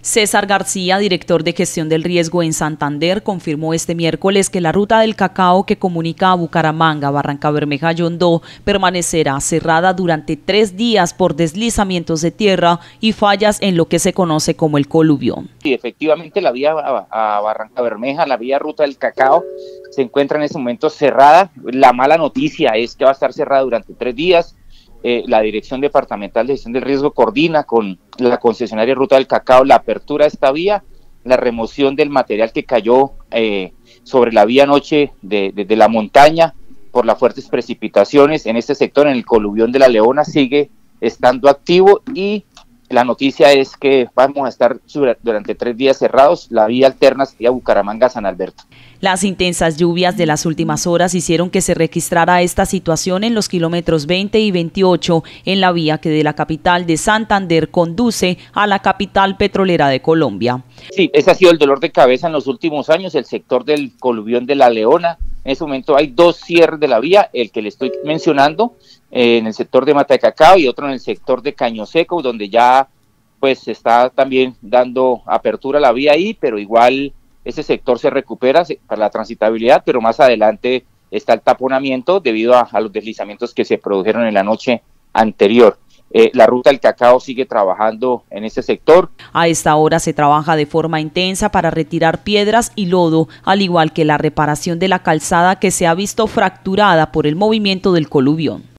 César García, director de gestión del riesgo en Santander, confirmó este miércoles que la ruta del cacao que comunica a Bucaramanga, Barrancabermeja, Yondó, permanecerá cerrada durante 3 días por deslizamientos de tierra y fallas en lo que se conoce como el coluvión. Sí, efectivamente la vía a Barrancabermeja, la vía ruta del cacao, se encuentra en este momento cerrada. La mala noticia es que va a estar cerrada durante 3 días. La Dirección Departamental de Gestión del Riesgo coordina con la concesionaria Ruta del Cacao la apertura de esta vía, la remoción del material que cayó sobre la vía anoche de la montaña por las fuertes precipitaciones en este sector, en el coluvión de La Leona, sigue estando activo y la noticia es que vamos a estar durante 3 días cerrados. La vía alterna sería Bucaramanga-San Alberto. Las intensas lluvias de las últimas horas hicieron que se registrara esta situación en los kilómetros 20 y 28 en la vía que de la capital de Santander conduce a la capital petrolera de Colombia. Sí, ese ha sido el dolor de cabeza en los últimos años, el sector del coluvión de La Leona. En ese momento hay 2 cierres de la vía, el que le estoy mencionando en el sector de Mata de Cacao y otro en el sector de Caño Seco, donde ya pues se está también dando apertura a la vía ahí, pero igual ese sector se recupera para la transitabilidad, pero más adelante está el taponamiento debido a los deslizamientos que se produjeron en la noche anterior. La ruta del cacao sigue trabajando en este sector. A esta hora se trabaja de forma intensa para retirar piedras y lodo, al igual que la reparación de la calzada que se ha visto fracturada por el movimiento del coluvión.